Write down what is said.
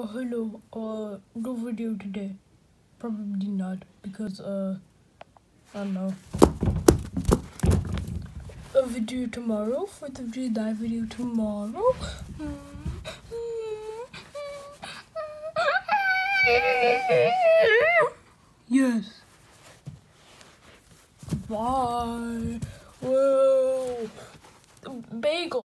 Hello, no video today. Probably not, because, I don't know. A video tomorrow, 4th of July video tomorrow. Yes. Bye. Whoa. Bagel.